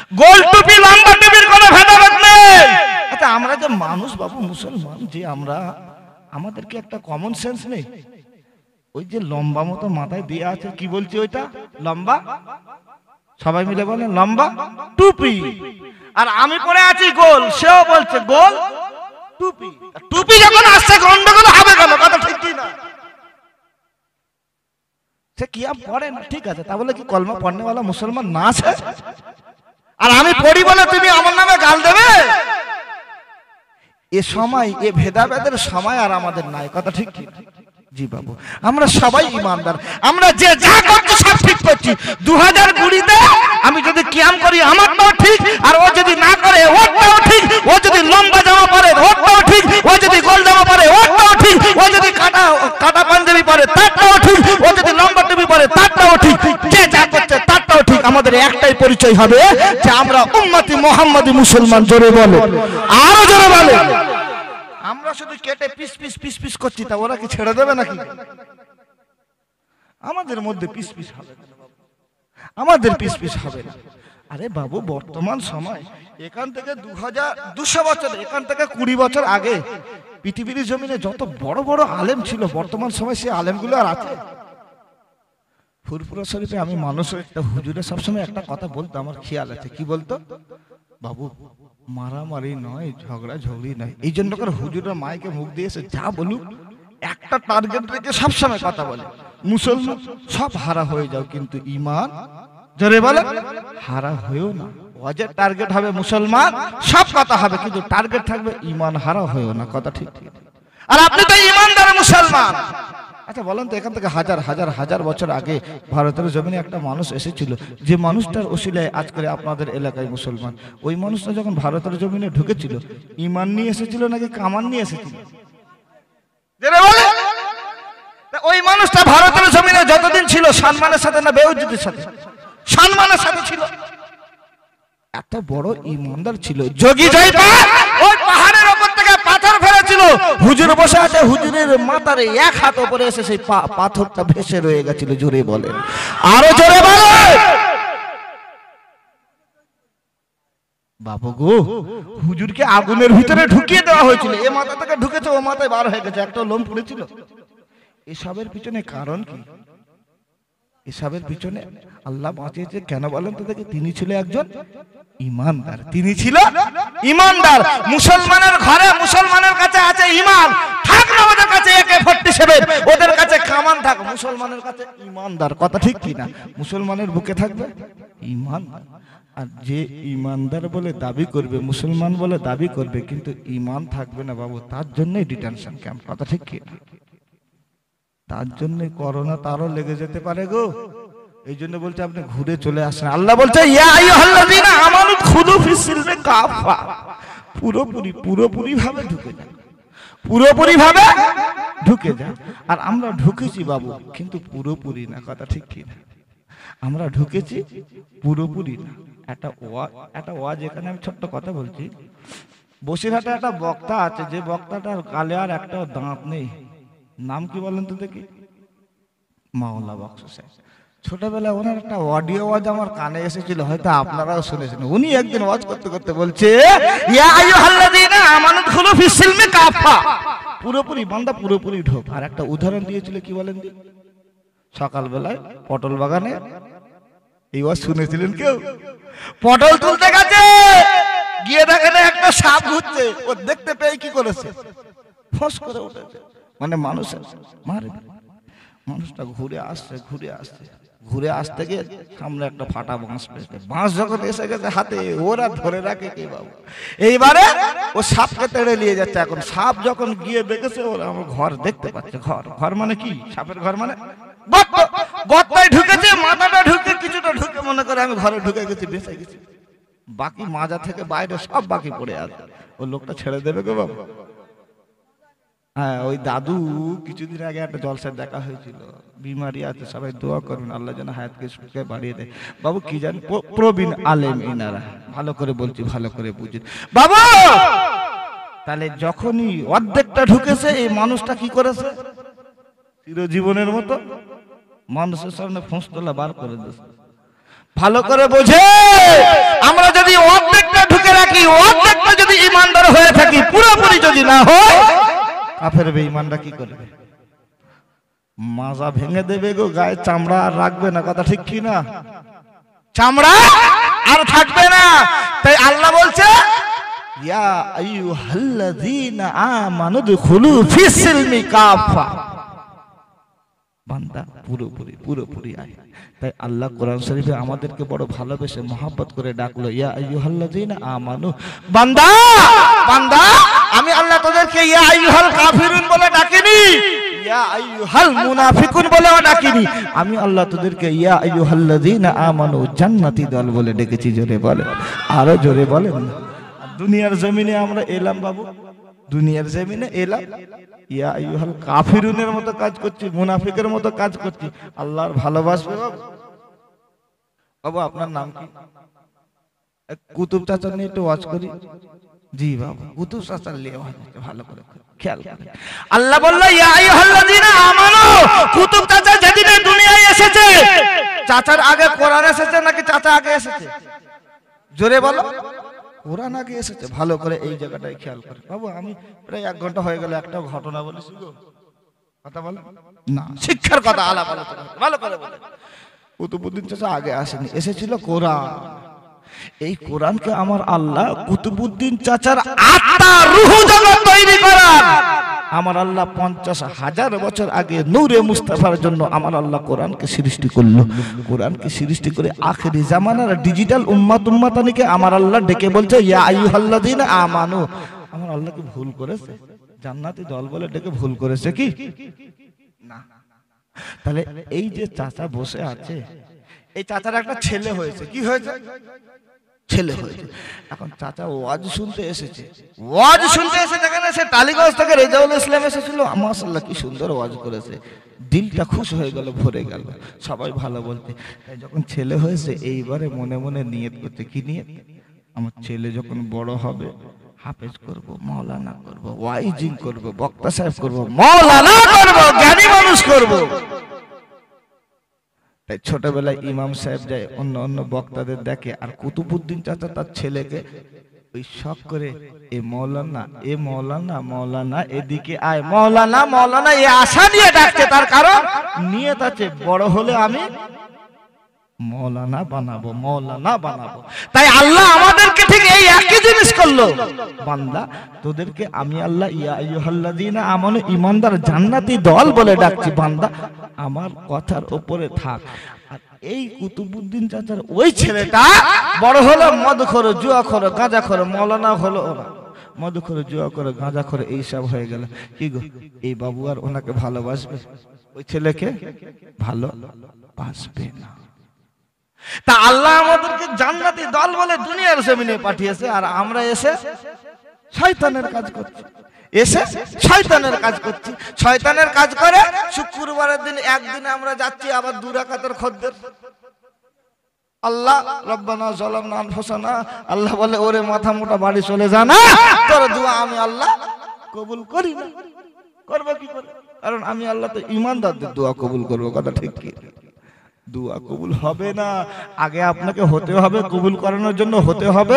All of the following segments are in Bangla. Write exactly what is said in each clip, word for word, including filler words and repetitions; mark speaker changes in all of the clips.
Speaker 1: গোল টুপি লম্বা টুপির কোনো ভেদাভেদ নেই। আচ্ছা আমরা যে মানুষ বাবু মুসলমান, যে আমরা আমাদের কি একটা কমন সেন্স নেই? ওই যে লম্বা মতো মাথায় দিয়ে আছে, কি বলছি ওইটা লম্বা, সবাই মিলে বলেন লম্বা টুপি। আর আমি পরে আছি গোল, সেও বলছে গোল টুপি। টুপি যখন আসছে গন্ডগোল হবে কেন? কথা ঠিক কি না? সে কি আম পড়ে না, ঠিক আছে, তা বলে কি কলমা পড়নেওয়ালা মুসলমান না আছে? আর আমি পড়ি বলে তুমি আমার নামে গাল দেবে? এ সময় এ ভেদাভেদের সময় আর আমাদের নাই, কথা ঠিক কি? জি বাবু, আমরা সবাই ইমানদার, আমরা যে যা করছি সব ঠিক করছি। দু হাজার কুড়িতে আমি যদি কিয়াম করি আমারটাও ঠিক, আর ও যদি না করে ওরটাও ঠিক। ও যদি লম্বা জামা পরে ওরটাও ঠিক, ও যদি গোল জামা পরে ওরটাও ঠিক, ও যদি কাটা কাটা পাঞ্জাবি পরে তারটাও ঠিক, ও যদি লম্বা টুপি পরে তারটাও ঠিক। যে যা করছে তারটাও ঠিক। আমাদের একটাই পরিচয় হবে যে আমরা উম্মতি মুহাম্মাদি মুসলমান। জোরে বলো, আরো জোরে বলো। আমরা শুধু কেটে পিস পিস পিস পিস করছি, তা ওরা কি ছেড়ে দেবে নাকি? আমাদের মধ্যে পিস পিস হবে, আমাদের পিস পিস হবে না। আরে বাবু বর্তমান সময় এখান থেকে দু হাজার দুশো বছর, এখান থেকে কুড়ি বছর আগে পৃথিবীর জমিনে যত বড় বড় আলেম ছিল, বর্তমান সময় সেই আলেমগুলো আর আছে? ফুরফুরা শরীফে আমি মানুষের একটা হুজুরে সবসময় একটা কথা বলতো, আমার খেয়াল আছে। কি বলতো? বাবু মারামারি নয়, ঝগড়া ঝগড়ি নয়। এই জন্য করে হুজুরের মাইকে মুখ দিয়েছে, যা বলুক একটা টার্গেট রেখে সবসময় কথা বলে, মুসলমান সব হারা হয়ে যাও কিন্তু ইমান, জোরে বলে, হারা হয়েও না। ওয়াজের টার্গেট হবে মুসলমান, সব কথা হবে, কিন্তু টার্গেট থাকবে ইমান হারা হয়েও না। কথা ঠিক? আর আপনি তো ইমানদার মুসলমান। আচ্ছা বলেন তো, এখান থেকে হাজার হাজার হাজার বছর আগে ভারতের জমিনে একটা মানুষ এসেছিল, যে মানুষটার ওসিলায় আজকে আপনাদের এলাকায় মুসলমান। ওই মানুষটা যখন ভারতের জমিনে ঢুকেছিল, ইমান নিয়ে এসেছিল নাকি কামান নিয়ে এসেছিল? ওই মানুষটা ভারতের জমিনে যতদিন ছিল সম্মানের সাথে না বেইজ্জতির সাথে? সম্মানের সাথে ছিল। এত বড় ইমানদার ছিল। যোগী জয়পাল ওই পাহাড়ের উপর থেকে পাথর ফেলেছিল, হুজুর বসে আছে, হুজুরের মাথার এক হাত উপরে এসে সেই পাথরটা ভেসে রয়ে গেছিল। জোরে বলেন, আরো জোরে বলেন। বাবু গো, হুজুরকে আগুনের ভিতরে ঢুকিয়ে দেওয়া হয়েছিল, এ মাথা থেকে ঢুকেছে, ও মাথায় বার হয়ে গেছে, একটা লোম পড়েছিল। এসবের পিছনে কারণ কি? এসবের পিছনে আল্লাহ বাঁচিয়েছে কেন বলেন তো দেখি? তিনি ছিল একজন ইমানদার, তিনি ছিল ইমানদার। মুসলমানের ঘরে মুসলমানের কাছে আছে ইমান, থাক না ওদের কাছে একে ফোর্টি সেভেন, ওদের কাছে কামান থাক, মুসলমানের কাছে ইমানদার। কথা ঠিক কি না? মুসলমানের বুকে থাকবে ইমানদার। আর যে ইমানদার বলে দাবি করবে, মুসলমান বলে দাবি করবে, কিন্তু ইমান থাকবে না বাবু, তার জন্যই ডিটেনশন ক্যাম্প। কথা ঠিক কি? তার জন্য করোনা তারও লেগে যেতে পারে গো। এই জন্য বলছে আপনি ঘুরে চলে আসেন। আল্লাহ বলছে ইয়া আইয়ুহাল্লাযীনা আমানু খুলু ফিস সিলমি কাফা, পুরোপুরি পুরোপুরি ভাবে ঢুকে যান, পুরোপুরি ভাবে ঢুকে যান। আর আমরা ঢুকেছি বাবু, কিন্তু পুরোপুরি না। কথা ঠিক কি না? আমরা ঢুকেছি পুরোপুরি না। একটা ওয়াজ, একটা ওয়াজ এখানে আমি ছোট্ট কথা বলছি। বসিরহাটে একটা বক্তা আছে, যে বক্তাটার গালে আর একটা দাঁত নেই। নাম কি বলেন তো দেখি? মাওলা বক্স সাহেব। ছোটবেলায় ওনার একটা অডিও ওয়াজ আমার কানে এসেছিল, হয়তো আপনারাও শুনেছেন। উনি একদিন ওয়াজ করতে করতে বলছে ইয়া আইয়ুহাল্লাযীনা আমানু দুখুলু ফিস সিলমি কাফা, পুরোপুরি বান্দা পুরোপুরি ঢোক। আর একটা উদাহরণ দিয়েছিল, কি বলেন? সকালবেলায় পটল বাগানে, এই ওয়াজ শুনেছিলেন কেউ? পটল তুলতে গেছে, গিয়ে দেখেন একটা সাপ ঘুরছে, ও দেখতে পেয়ে কি করেছে? ফস করে উঠেছে। মানে মানুষ মারে, মানুষটা ঘুরে আসছে ঘুরে আসছে ঘুরে আসতে গিয়ে সামনে একটা ফাটা বাঁশ পেয়েছে। বাঁশ যখন এসে গেছে হাতে, ওরা ধরে রাখে কে বাবু? এইবারে ও সাপকে তেড়ে নিয়ে যাচ্ছে। এখন সাপ যখন গিয়ে দেখেছে, ওরা আমার ঘর দেখতে পাচ্ছে। ঘর ঘর মানে কি? সাপের ঘর মানে গর্তায় ঢুকেছে, মাথাটা ঢুকে কিছুটা ঢুকে মনে করে আমি ঘরে ঢুকে গেছি, বেঁচে গেছি। বাকি মাজা থেকে বাইরে সব বাকি পড়ে আছে। ও লোকটা ছেড়ে দেবে গো বাবু? হ্যাঁ, ওই দাদু কিছুদিন আগে একটা জলসায় দেখা হয়েছিল, বিমারি আছে, সবাই দোয়া করুন আল্লাহ যেন হায়াতকে সুখে বাড়িয়ে দেয়। বাবু কি জানি প্রবীণ আলেম এনারা, ভালো করে বলছি, ভালো করে বুঝুন বাবু। তাহলে যখনই অর্ধেকটা ঢুকেছে, এই মানুষটা কি করেছে? চিরজীবনের মতো মানুষের সামনে ফোঁস তোলা বার করে দিয়েছে। ভালো করে বোঝে, আমরা না হয় কাফের বেঈমানরা কি করবে? মাজা ভেঙে দেবে গো, গায়ে চামড়া আর রাখবে না। কথা ঠিক কি না? চামড়া আর থাকবে না। তাই আল্লাহ বলছে ইয়া আইয়ুহাল্লাযীনা আমানু দুখুলু ফিস সিলমি কাফা, বান্দা পুরোপুরি পুরোপুরি আয়। তাই আল্লাহ কোরআন শরীফে আমাদেরকে বড় ভালোবেসে মহব্বত করে ডাকলো, ইয়া আইয়ুহাল্লাযীনা আমানু, বান্দা বান্দা আমি আল্লাহ তোদেরকে ইয়া আইয়ুহাল কাফিরুন বলে ডাকিনি, ইয়া আইয়ুহাল মুনাফিকুন বলেও ডাকিনি। আমি আল্লাহ তোদেরকে ইয়া আইয়ুহাল্লাযীনা আমানু জান্নাতি দল বলে ডেকেছি। জোরে বলে, আরো জোরে বলেন। দুনিয়ার জমিনে আমরা এলাম বাবু, দুনিয়ার জমিনে এলাম ইয়া আইয়ুহাল কাফিরুনের মতো কাজ করছি, মুনাফিকের মতো কাজ করছি। আল্লাহর ভালোবাসবে বাবু। বাবু আপনার নাম কি? কুতুব চাচা নিয়ে একটু ওয়াজ করি। জি বাবু, কুতুব চাচা নিয়ে ওয়াজ করতে ভালো করে খেয়াল করেন। আল্লাহ বলল ইয়া আইয়ুহাল্লাযীনা আমানু, কুতুব চাচা যেদিন দুনিয়ায় এসেছে, চাচার আগে কোরআন এসেছে নাকি চাচা আগে এসেছে? জোরে বলো। কোরআন আগে এসেছে। ভালো করে এই জায়গাটায় খেয়াল করে বাবু। আমি প্রায় এক ঘন্টা হয়ে গেল, একটা ঘটনা বলেছি গো, কথা বলে না, শিক্ষার কথা আলাপ আলোচনা ভালো করে বলে। কুতুবউদ্দিন চাচা আগে আসেনি, এসেছিল কোরআন। এই কোরআনকে আমার আল্লাহ কুতুবউদ্দিন চাচার আত্মা রূহ জগৎ তৈরি করার আমার আল্লাহ পঞ্চাশ হাজার বছর আগে নূরে মুস্তাফার জন্য আমার আল্লাহ কোরআনকে সৃষ্টি করলো। কোরআনকে সৃষ্টি করে আখেরি জামানার ডিজিটাল উম্মাত উম্মাতানিকে আমার আল্লাহ ডেকে বলছে ইয়া আইয়ুহাল্লাযীনা আমানু। আমার আল্লাহ কি ভুল করেছে? জান্নাতি দল বলে ডেকে ভুল করেছে কি না? তাহলে এই যে চাচা বসে আছে, এই চাচার একটা ছেলে হয়েছে। কি হয়েছে? ছেলে হয়েছে। এখন চাচা ওয়াজ শুনতে এসেছে, ওয়াজ শুনতে এসে যেখানে সে টালিগঞ্জ থেকে রেজাউল ইসলাম এসেছিল, মাশাআল্লাহ কি সুন্দর ওয়াজ করেছে, দিলটা খুশি হয়ে গেল, ভরে গেল, সবাই ভালো বলতে। তাই যখন ছেলে হয়েছে এইবারে মনে মনে নিয়ত করতে, কি নিয়ত? আমার ছেলে যখন বড় হবে হাফেজ করব, মাওলানা করব, ওয়াইজিং করব, বক্তা সাহেব করব, মাওলানা করব, জ্ঞানী মানুষ করব। তাই ছোটবেলায় ইমাম সাহেব যায় অন্য অন্য বক্তাদের দেখে, আর কুতুবউদ্দিন চাচা তার ছেলেকে ওই শখ করে এ মাওলানা, এ মাওলানা, মাওলানা এদিকে আয়, মাওলানা মাওলানা এ আশা নিয়ে ডাকছে। তার কারণ নিয়ত আছে, বড় হলে আমি মাওলানা বানাবো, মাওলানা বানাবো। তাই আল্লাহ আমাদেরকে ঠিক এই একই জিনিস করলো, বান্দা তোদেরকে আমি আল্লাহ ইয়া আইয়ুহাল্লাযীনা আমানু ঈমানদার জান্নাতি দল বলে ডাকছি। বান্দা আমার কথার উপরে থাক। আর এই কুতুবউদ্দিন চাচার ওই ছেলেটা বড় হলো মদখোর, জুয়াখোর, গাঁজাখোর, মাওলানা হলো ওরা মদখোর, জুয়াখোর, গাঁজাখোর, এইসব হয়ে গেল। কি গো, এই বাবু আর ওনাকে ভালোবাসবে? ওই ছেলেকে ভালোবাসবে না। তা আল্লাহ আমাদেরকে জান্নাতি দল বলে দুনিয়ার জমিনে পাঠিয়েছে, আর আমরা এসে শয়তানের কাজ করছি, এসে শয়তানের কাজ করছি। শয়তানের কাজ করে শুক্রবারের দিন একদিনে আমরা যাচ্ছি আবার দু রাকাতের খদ্দের। আল্লাহ রব্বানা যালামনা আনফুসানা, আল্লাহ বলে ওরে মাথা মোটা বাড়ি চলে যা না, তোর দোয়া আমি আল্লাহ কবুল করি না। করব কি করে? কারণ আমি আল্লাহ তো ঈমানদারদের দোয়া কবুল করব। কথা ঠিক কি? দোয়া কবুল হবে না, আগে আপনাকে হতে হবে, কবুল করানোর জন্য হতে হবে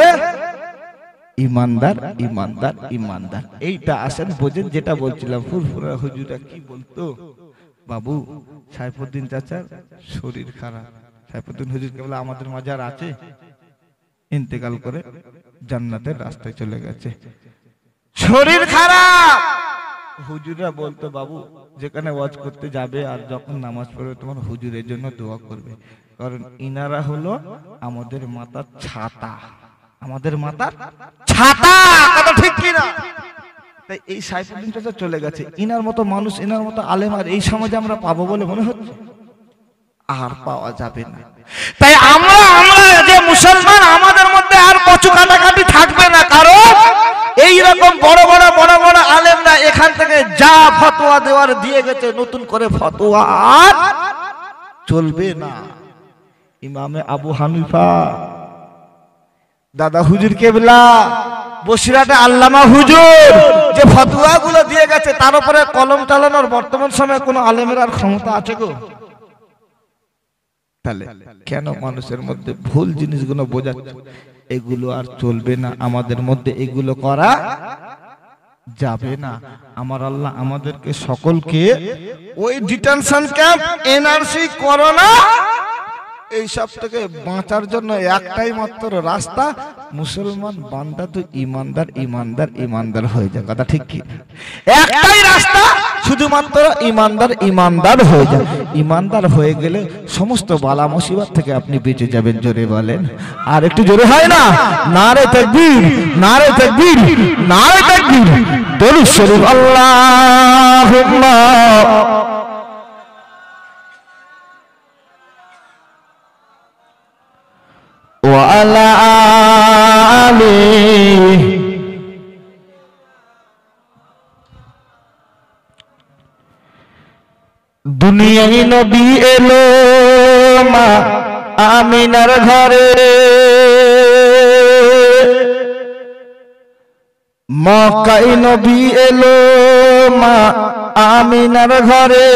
Speaker 1: ঈমানদার, ঈমানদার, ঈমানদার। এইটা আসেন বোঝেন। যেটা বলছিলাম, ফুরফুরা হুজুরা কি বলতো, বাবু সাইফুদ্দিন চাচার শরীর খারাপ। সাইফুদ্দিন হুজুরকে বলে আমাদের মাঝার আছে, ইন্তেকাল করে জান্নাতের রাস্তায় চলে গেছে, শরীর খারাপ। হুজুররা বলতো বাবু যেখানে ওয়াজ করতে যাবে আর যখন নামাজ পড়বে তোমার হুজুরের জন্য দোয়া করবে, কারণ ইনারা হলো আমাদের মাথার ছাতা, আমাদের মাথার ছাতা। কথা ঠিক কি না? তাই এই সাইফুদ্দিন চাচা চলে গেছে, ইনার মতো মানুষ, ইনার মতো আলেম আর এই সমাজে আমরা পাবো বলে মনে হচ্ছে? আর পাওয়া যাবে না। তাই আমরা আমরা যে মুসলমান, আমাদের মধ্যে আর কচু কাটাকাটি থাকবে না। কারণ এইরকম বড় বড় বড় বড় আলেমরা এখান থেকে যা ফতোয়া দেওয়ার দিয়ে গেছে, নতুন করে ফতোয়া আর চলবে না। ইমামে আবু হানিফা, দাদা হুজুর কেবলা, বসিরাটে আল্লামা হুজুর যে ফতোয়া গুলো দিয়ে গেছে, তার উপরে কলম চালানোর বর্তমান সময়ে কোন আলেমের আর ক্ষমতা আছে গো? তাহলে কেন মানুষের মধ্যে ভুল জিনিসগুলো বোঝাচ্ছে? এগুলো আর চলবে না, আমাদের মধ্যে এগুলো করা যাবে না। আমার আল্লাহ আমাদেরকে সকলকে ওই ডিটেনশন ক্যাম্প, এনআরসি, করোনা এইসব থেকে বাঁচার জন্য একটাই মাত্র রাস্তা, মুসলমান বান্দা তো ইমানদার ইমানদার ইমানদার হয়ে যায়। কথা ঠিক কি? একটাই রাস্তা, শুধুমাত্র ইমানদার ইমানদার হয়ে যায়। ইমানদার হয়ে গেলে সমস্ত বালা মুসিবত থেকে আপনি বেঁচে যাবেন। জোরে বলেন, আর একটু জোরে হয় না? নারে তাকবীর, নারে তাকবীর, নারে তাকবীর। দরুদ শরীফ আল্লাহুম্মা ওয়া আলা আলিহি। দুনিয়ায় নবী এলো মা আমিনার ঘরে, মক্কায় নবী এলো মা আমিনার ঘরে,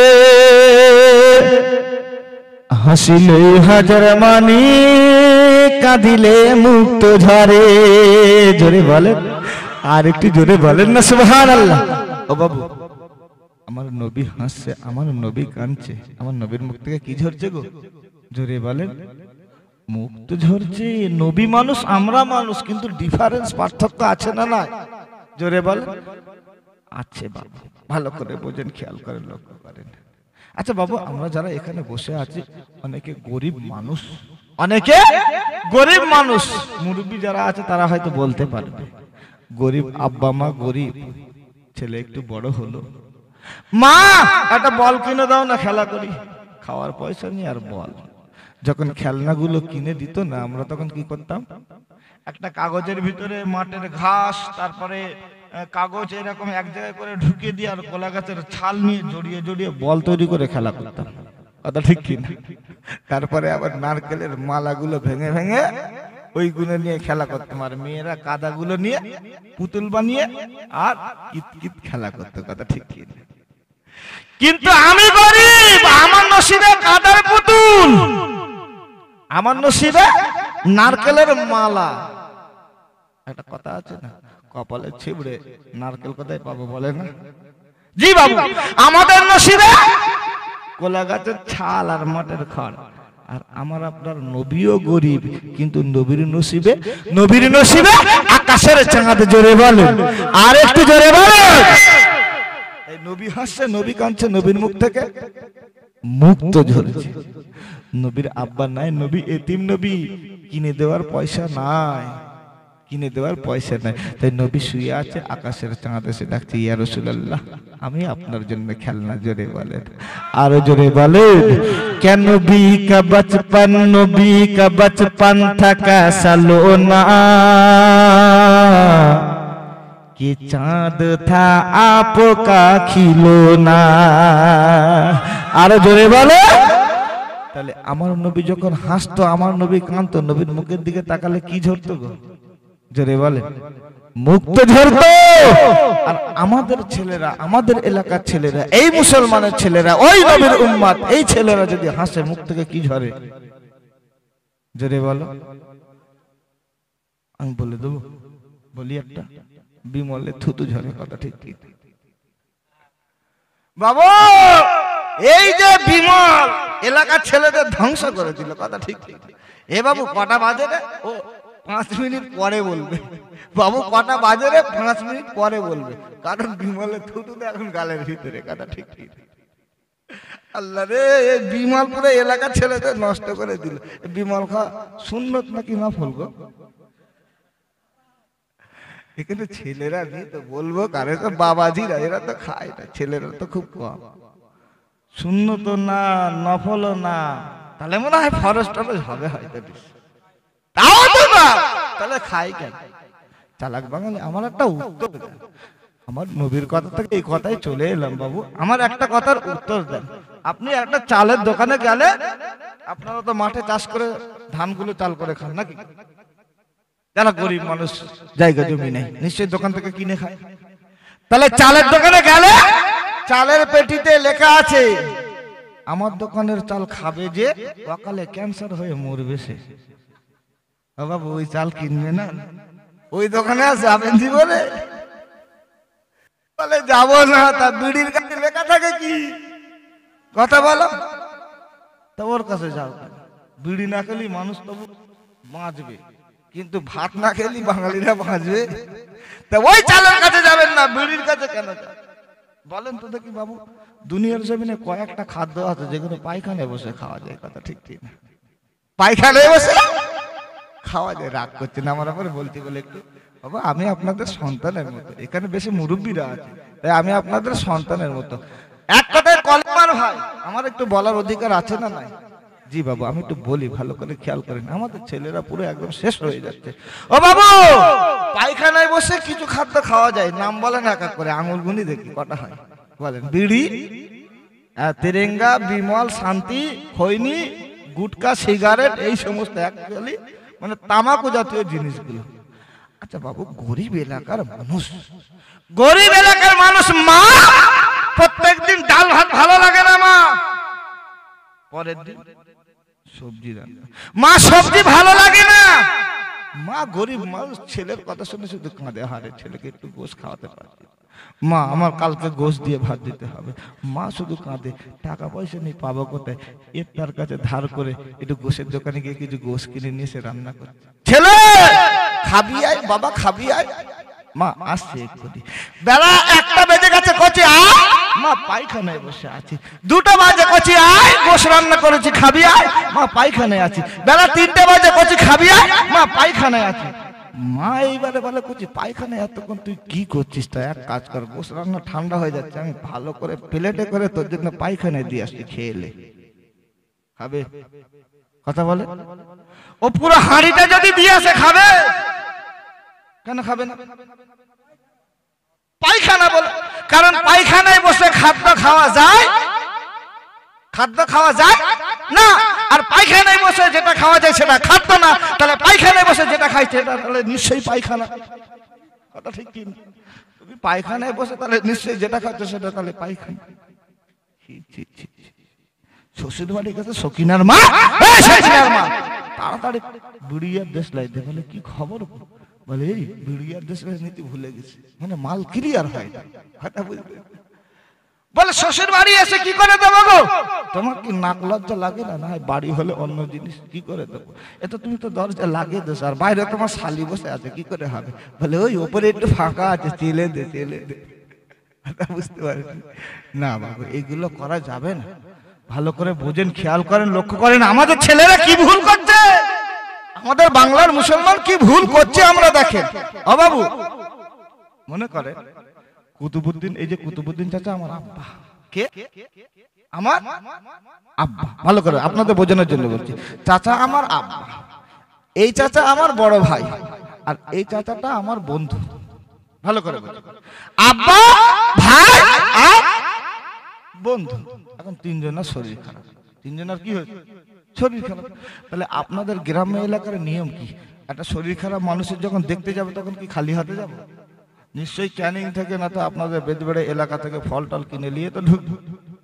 Speaker 1: হাসিলে হাজার মানি কাঁদিলে মুক্ত ঝরে। জোরে বলেন, আর একটু জোরে বলেন না সুবহানাল্লাহ। ও বাবু, আমার নবী হাসছে, আমার নবী কাঁদছে, আমার নবীর মুখ থেকে কি ঝরছে গো? জোরে বলেন, মুখ তো ঝরছে। নবী মানুষ, আমরা মানুষ, কিন্তু ডিফারেন্স, পার্থক্য আছে না না? জোরে বলেন, আছে বাবু। ভালো করে বোঝেন, খেয়াল করেন, লক্ষ্য করেন। আচ্ছা বাবু, আমরা যারা এখানে বসে আছি অনেকে গরিব মানুষ, অনেকে গরিব মানুষ। মুরব্বী যারা আছে তারা হয়তো বলতে পারবে, গরিব আব্বা মা, গরিব ছেলে একটু বড় হলো, মা একটা বল কিনে দাও না, খেলা করি। খাওয়ার পয়সা নেই আর বল। যখন খেলনাগুলো কিনে দিত না, আমরা তখন কি করতাম? একটা কাগজের ভিতরে মাঠের ঘাস, তারপরে কাগজ এরকম এক জায়গায় করে ঢুকিয়ে দিয়ে আর কলা গাছের ছাল নিয়ে জড়িয়ে জড়িয়ে বল তৈরি করে খেলা করতাম। কথা ঠিক কি না? তারপরে আবার নারকেলের মালাগুলো ভেঙে ভেঙে ওইগুলো নিয়ে খেলা করতাম, আর মেয়েরা কাদাগুলো নিয়ে পুতুল বানিয়ে আর কিত কিত খেলা করতো। কথা ঠিক কি না? কিন্তু আমি গরিব, আমার নসিবে কাদার পুতুল, আমার নসিবে নারকেলের মালা। একটা কথা আছে না, কপালে ছিবড়ে নারকেল কোথায় পাবো বলে না? জি বাবু, আমাদের নসিবে কলা গাছের ছাল আর মাঠের খড়। আর আমার আপনার নবীও গরিব, কিন্তু নবীর নসিবে, নবীর নসিবে আকাশের চাঁদ। জোরে বলেন, আর একটু জোরে বলেন। এই নবী হাসছে, নবী কাঁদছে, নবীর মুখ থেকে মুক্ত ঝরছে। নবীর আব্বা নাই, নবী এতিম, নবী কিনে দেওয়ার পয়সা নাই, কিনে দেওয়ার পয়সা নাই। তাই নবী শুয়ে আছে, আকাশের চাঁদ এসে ডাকছে, ইয়া রাসূলুল্লাহ, আমি আপনার জন্য খেলনা। জোরে বলেন, আরো জোরে বলেন। কেন নবী কা বচপন, নবী কা বচপন থাকা সালোনা, कि चांद था आपका खिलौना। আরো জোরে বলো। তাহলে আমার নবী যখন হাসতো, আমার নবী কাঁদতো, নবীর মুখের দিকে তাকালে কি ঝরতো গো? জোরে বলে, মুক্ত ঝরতো। আর আমাদের ছেলেরা, আমাদের এলাকার ছেলেরা, এই মুসলমানের ছেলেরা, ওই নবীর উম্মত, এই ছেলেরা যদি হাসে, মুখ থেকে কি ঝরে? জোরে বলো। আমি বলে দেবো, বলি একটা, বিমলে থুতু ঝরে। কথা ঠিক ঠিক বাবা, এই যে বিমল এলাকার ছেলেদের ধ্বংস করে দিল। কথা ঠিক ঠিক। এ বাবু কটা বাজে রে? ও পাঁচ মিনিট পরে বলবে। বাবু কটা বাজে রে? পাঁচ মিনিট পরে বলবে, কারণ বিমলের থুতু এখন গালের ভিতরে। কথা ঠিক ঠিক। আল্লাহ রে, বিমল পুরো এলাকার ছেলেদের নষ্ট করে দিল। বিমল খা সুন্নত নাকি নফল গো? এখানে ছেলেরা নেই তো বলবো কারে? তো বাবাজিরা, এরা তো খায় না, ছেলেরা তো খুব কম। সুন্নত না, নফল না, তাহলে মনে হয় ফরজ টরজ হবে হয়তো, তাও তো না, তাহলে খাই কেন? চালাক বাঙালি। আমার একটা উত্তর দেন, আমার নবীর কথা থেকে এই কথাই চলে এলাম বাবু। আমার একটা কথার উত্তর দেন। আপনি একটা চালের দোকানে গেলে, আপনারা তো মাঠে চাষ করে ধানগুলো চাল করে খান নাকি? যারা গরিব মানুষ, জায়গা জমি নেই, নিশ্চয়ই দোকান থেকে কিনে খায়। তাহলে চালের দোকানে গেলে চালের পেটিতে লেখা আছে, আমার দোকানের চাল খাবে যে সকালে ক্যান্সার হয়ে মরবে সে। বাবু ওই চাল কিনবে না, ওই দোকানে যাবেন জীবনে? বলে যাবো না। তা বিড়ির কাছে লেখা থাকে কি কথা বলো, তো ওর কাছে যাও। বিড়ি না খেলি মানুষ তবু বাঁচবে, কিন্তু ভাত না খেলি বাঙালিরা বাঁচবে। তা ওই চালের কাছে যাবেন না, বিড়ির কাছে কেন যাবেন বলেন তো দেখি বাবু? দুনিয়ার জমিনে কয়েকটা খাদ্য আছে যেগুলো পায়খানায় বসে খাওয়া যায়, কথা ঠিক ঠিক না? পায়খানায় বসে খাওয়া যায়। রাগ করছে না আমার উপরে বলতে বলে একটু? বাবা আমি আপনাদের সন্তানের মতো, এখানে বেশি মুরব্বীরা আছে, তাই আমি আপনাদের সন্তানের মতো। এক কথায় কলমার ভাই, আমার একটু বলার অধিকার আছে না নাই? জি বাবু আমি একটু বলি, ভালো করে খেয়াল করেন, আমাদের ছেলেরা পুরো একদম শেষ হয়ে যাচ্ছে। ও বাবু, পায়খানায় বসে কিছু খাদ্য খাওয়া যায়, নাম বলেন এক এক করে, আঙুল গুনি দেখি কটা হয় বলেন। বিড়ি, তেরেঙ্গা, বিমল, শান্তি, খৈনি, গুটকা, সিগারেট, এই সমস্ত অ্যাকচুয়ালি মানে তামাকু জাতীয় জিনিসগুলো। আচ্ছা বাবু, গরিব এলাকার মানুষ, গরিব এলাকার মানুষ মা প্রত্যেকদিন ডাল ভাত ভালো লাগে না মা, পরের দিন সবজি রান্না, মা সবজি ভালো লাগে না, মা গরিব মানুষ ছেলের কথা শুনে শুধু কাঁদে, হারে ছেলেকে একটু গোশ খাওয়াতে পারছি, মা আমার কালকে গোশ দিয়ে ভাত দিতে হবে, মা শুধু কাঁদে, টাকা পয়সা নেই পাবো কোথায়, এর তার কাছে ধার করে একটু গোশের দোকানে গিয়ে কিছু গোশ কিনে নিয়ে এসে রান্না করে, ছেলে খাবি আয় বাবা খাবি আয়, মা আসছে এক্ষুনি। বেলা একটা বেজে গেছে, কচি আয়, মা পায়খানায় বসে আছি। দুটো বাজে, কচি আয় গোশ রান্না করেছি খাবি আয়, মা পায়খানায় আছি। বেলা তিনটে বাজে, কচি খাবি আয়, মা পায়খানায় আছি। মা এইবারে বলে, কচি পায়খানায় এতক্ষণ তুই কি করছিস? তা এক কাজ কর, গোশ রান্না ঠান্ডা হয়ে যাচ্ছে, আমি ভালো করে প্লেটে করে তোর জন্য পায়খানায় দিয়ে আসছি, খেয়ে এলে খাবে? কথা বলে ও, পুরো হাঁড়িটা যদি দিয়ে আসে খাবে? কেন খাবে না? পায়খানা বলে, কারণ পায়খানায় বসে খাদ্য খাওয়া যায়, খাদ্য খাওয়া যায় না। আর পায়খানায় বসে যেটা খাওয়া যায় সেটা খাদ্য না, তাহলে পায়খানায় বসে যেটা খাই সেটা তাহলে নিশ্চয়ই পায়খানা, কথা ঠিক কি? তুমি পায়খানায় বসে তাহলে নিশ্চয়ই যেটা খাচ্ছ সেটা তাহলে পায়খানা। শ্বশুর বাড়ির কাছে সকিনার মা, সকিনার মা তাড়াতাড়ি বুড়িয়ার দেশ লাইতে বলে, কি খবর? বলে এই বুড়িয়ার দেশ রাজনীতি ভুলে গেছে, মানে মাল ক্লিয়ার হয় না, কথা বুঝবে? বলে শ্বশুর বাড়ি এসে কি করে দেবো গো? তোমার কি নাক লজ্জা লাগে না? না বাড়ি হলে অন্য জিনিস, কি করে দেবো? এত তুমি তো দরজা লাগিয়ে দেছো, আর বাইরে তোমার শালি বসে আছে, কি করে হবে? বলে ওই উপরে একটু ফাঁকা আছে, চেলে দে চেলে দে, বুঝতে পারছি না বাবু, এগুলো করা যাবে না। ভালো করে বোঝেন, খেয়াল করেন, লক্ষ্য করেন আমাদের ছেলেরা কি ভুল করছে, আমাদের বাংলার মুসলমান কি ভুল করছে আমরা দেখেন। ও বাবু মনে করে কুতুবুদ্দিন, এই যে কুতুবুদ্দিন চাচা আমার আব্বা, কে? আমার আব্বা। ভালো করে আপনাদের বোঝানোর জন্য বলছি, চাচা আমার আব্বা, এই চাচা আমার বড় ভাই, আর এই চাচাটা আমার বন্ধু। ভালো করে আব্বা ভাই আর বন্ধু। এখন তিনজনের শরীর খারাপ, তিনজনের কি হয়েছে? শরীর খারাপ। তাহলে আপনাদের গ্রাম্য এলাকার নিয়ম কি? একটা শরীর খারাপ মানুষের যখন দেখতে যাবে তখন কি খালি হাতে যাবে? নিশ্চয়ই ক্যানিং থেকে, না তো আপনাদের বেদবেড়ে এলাকা থেকে ফল টল কিনে নিয়ে তো ঢুকবো,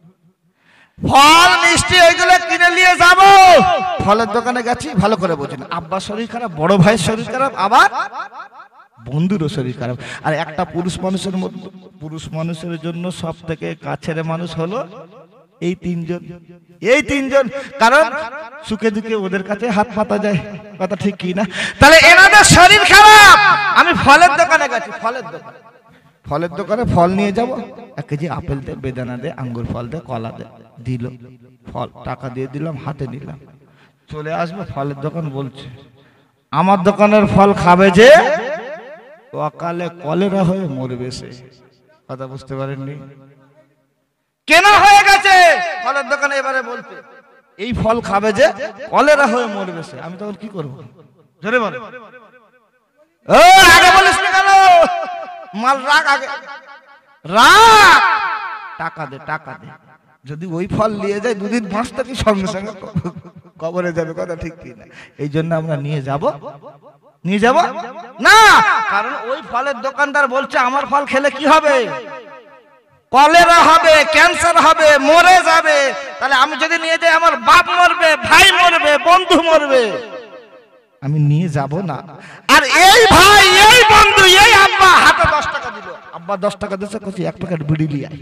Speaker 1: ফল মিষ্টি ওইগুলো কিনে নিয়ে যাব। ফলের দোকানে গেছি, ভালো করে বোঝেন, আব্বার শরীর খারাপ, বড় ভাইয়ের শরীর খারাপ, আবার বন্ধুরও শরীর খারাপ। আর একটা পুরুষ মানুষের মধ্যে, পুরুষ মানুষের জন্য সব থেকে কাছের মানুষ হলো এই তিনজন, এই তিনজন, কারণ সুখে দুঃখে ওদের কাছে হাত পাতা যায়, কথা ঠিক কি না? তাহলে এনাদের শরীর খারাপ, আমি ফলের দোকানে গেছি, ফলের দোকানে ফলের দোকানে ফল নিয়ে যাব, এক কেজি আপেল দে, বেদানা দে, আঙ্গুর ফল দে, কলা দে, দিল ফল, টাকা দিয়ে দিলাম, হাতে নিলাম, চলে আসবে। ফলের দোকান বলছে আমার দোকানের ফল খাবে যে অকালে কলেরা হয়ে মরবে সে, কথা বুঝতে পারেননি? কেন হয়ে গেছে ফলের দোকানে? এবারে বলতে এই ফল খাবে যে কলেরা হয়ে মরবে সে। আমি তখন কি করবো? জোরে বল। ও আগে বলিস না কেন? মাল রাখ আগে, রাখ, টাকা দে, টাকা দে। যদি ওই ফল নিয়ে যায় দুদিন বাঁচতে কি সঙ্গে সঙ্গে কবরে যাবে, কথা ঠিক কি না? এই জন্য আমরা নিয়ে যাব, নিয়ে যাব না, কারণ ওই ফলের দোকানদার বলছে আমার ফল খেলে কি হবে? কলেরা হবে, ক্যান্সার হবে, মরে যাবে। তাহলে আমি যদি নিয়ে যাই আমার বাপ মরবে, ভাই মরবে, বন্ধু মরবে, আমি নিয়ে যাব না। আর এই ভাই, এই বন্ধু, এই আব্বা হাতে দশ টাকা দিল। আব্বা দশ টাকা দিয়েছে, কচি এক প্যাকেট বিড়ি নিয়ে আয়।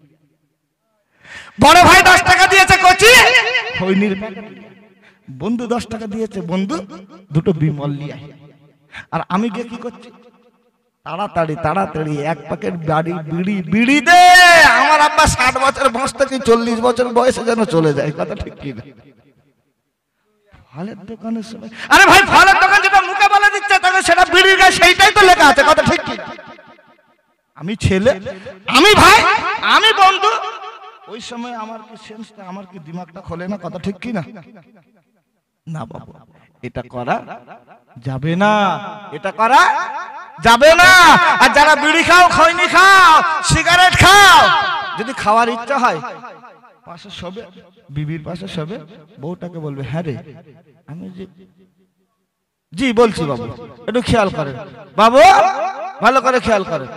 Speaker 1: বড় ভাই দশ টাকা দিয়েছে, কচি খৈনির প্যাকেট। বন্ধু দশ টাকা দিয়েছে, বন্ধু দুটো বিমল নিয়ে আয়। আর আমি গিয়ে কি করছি, তাড়াতাড়ি তাড়াতাড়ি এক প্যাকেট বাড়ি বিড়ি বিড়ি দে। আমার আব্বা ষাট বছর বয়স থেকে চল্লিশ বছর বয়সে যেন চলে যায়, কথা ঠিক কি না? ফলের দোকানের সময়, আরে ভাই ফলের দোকান যেটা মুখে বলে দিচ্ছে তাহলে সেটা বিড়ির গায়ে সেইটাই তো লেখা আছে, কথা ঠিক কি? আমি ছেলে, আমি ভাই, আমি বন্ধু, ওই সময় আমার কি সেন্সটা, আমার কি দিমাগটা খোলে না, কথা ঠিক কি না? না বাবু, এটা করা যাবে না, এটা করা যাবে না। আর যারা বিড়ি খাও, খৈনি খাও, সিগারেট খাও, যদি খাওয়ার ইচ্ছা হয় পাশে শোবে, বিবির পাশে শোবে, বউটাকে বলবে হ্যাঁ রে আমি যে জি বলছি বাবু, একটু খেয়াল করেন বাবু, ভালো করে খেয়াল করেন,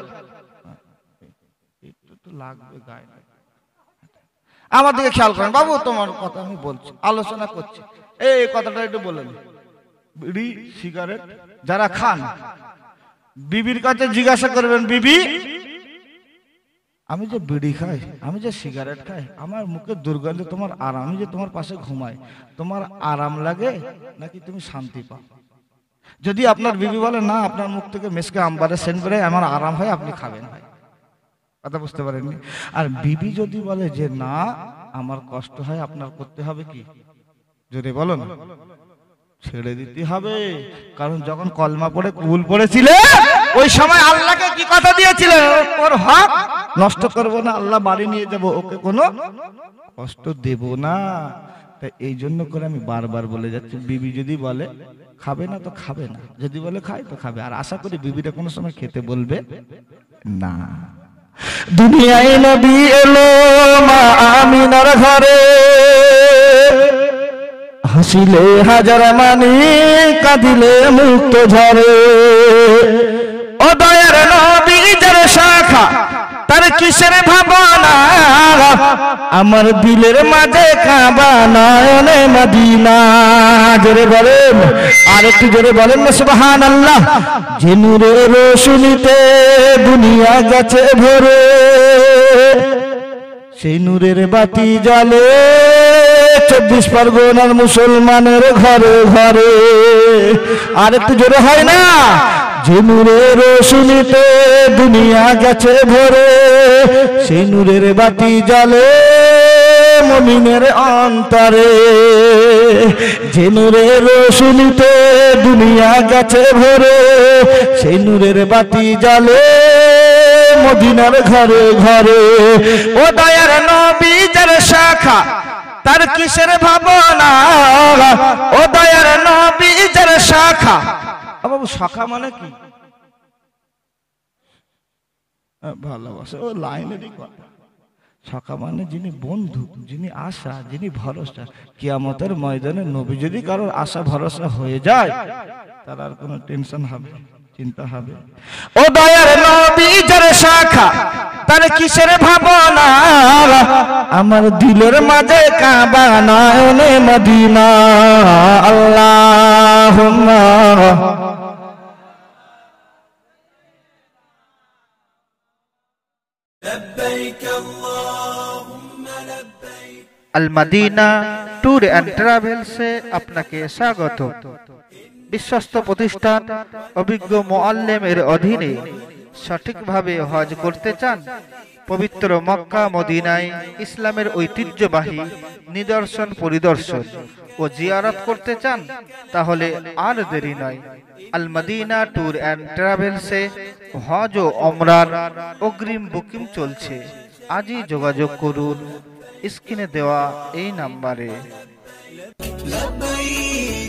Speaker 1: একটু লাগবে গায়ে, আমার দিকে খেয়াল করেন বাবু, তোমার কথা আমি বলছি, আলোচনা করছি, এই কথাটা একটু বলেন। বিড়ি সিগারেট যারা খান, বিবির কাছে জিজ্ঞাসা করবেন, বিবি আমি যে বিড়ি খাই, আমি যে সিগারেট খাই, আমার মুখে দুর্গন্ধে তোমার আরাম, আমি যে তোমার পাশে ঘুমাই, তোমার আরাম লাগে নাকি তুমি শান্তি পাও? যদি আপনার বিবি বলে না, আপনার মুখ থেকে মেসকে আম্বারে সেন্ট করে আমার আরাম হয়, আপনি খাবেন ভাই, কথা বুঝতে পারেননি? আর বিবি যদি বলে যে না আমার কষ্ট হয়, আপনার করতে হবে কি, যদি বলো না ছেড়ে দিতে হবে। কারণ যখন কলমা পড়ে কুল পড়েছিলে ওই সময় আল্লাহকে কি কথা দিয়েছিল, ওর হক নষ্ট করবো না, আল্লাহ বাড়ি নিয়ে যাব, ওকে কোনো কষ্ট দেব না। তাই এই জন্য করে আমি বারবার বলে যাচ্ছি, বিবি যদি বলে খাবে না তো খাবে না, যদি বলে খাই তো খাবে। আর আশা করি বিবিটা কোনো সময় খেতে বলবে না। দুনিয়ায় নবী এলো মা আমিনার ঘরে, হাসিলে হাজার মানি কাঁদিলে মুক্ত ঝরে। ও দয়ার নবী যার শাখা তার কিসের ভাবনা, আমার দিলের মাঝে কাবা নয়নে মদিনা। জোরে বলেন, আর একটু জোরে বলেন না সুবহানাল্লাহ। যে নূরের রোশনীতে দুনিয়া গেছে ভরে, সেই নূরের বাতি জ্বলে চব্বিশ পরগনার মুসলমানের ঘরে ঘরে। আর একটু জোরে হয় না, যে নূরের রোশনীতে দুনিয়া গেছে ভরে, সেই নূরের বাতি জ্বলে মুমিনের অন্তরে। যে নূরের রোশনীতে দুনিয়া গেছে ভরে, সেই নূরের বাতি জ্বলে মদিনার ঘরে ঘরে। ও দয়ার নবী যার শাখা তার কিসের ভাবনা, ও দয়ার নবী যার শাখা। বাবু শাখা মানে কি? ভালোবাসা, ও লাইনেরই কথা। শাখা মানে যিনি বন্ধু, যিনি আশা, যিনি ভরসা। কিয়ামতের ময়দানে নবী যদি কারোর আশা ভরসা হয়ে যায়, তার আর কোনো টেনশন হবে, চিন্তা হবে। ও দয়ার নবী যার শাখা তার কিসের ভাবনা, আমার দিলের মাঝে কাবা নয়নে মদিনা। আল্লাহুম্মা লব্বাইক আল্লাহুম্মা লব্বাইক।
Speaker 2: আল মদিনা ট্যুর অ্যান্ড ট্রাভেলসে আপনাকে স্বাগত। বিশ্বস্ত প্রতিষ্ঠান, অভিজ্ঞ মুআল্লিমের অধীনে সঠিকভাবে হজ করতে চান? পবিত্র মক্কা মদিনায় ইসলামের ঐতিহ্যবাহী নিদর্শন পরিদর্শন ও জিয়ারত করতে চান? তাহলে আর দেরি নয়, আল মদিনা ট্যুর অ্যান্ড ট্রাভেলসে হজ ও ওমরার অগ্রিম বুকিং চলছে। আজই যোগাযোগ করুন স্ক্রিনে দেওয়া এই নাম্বারে।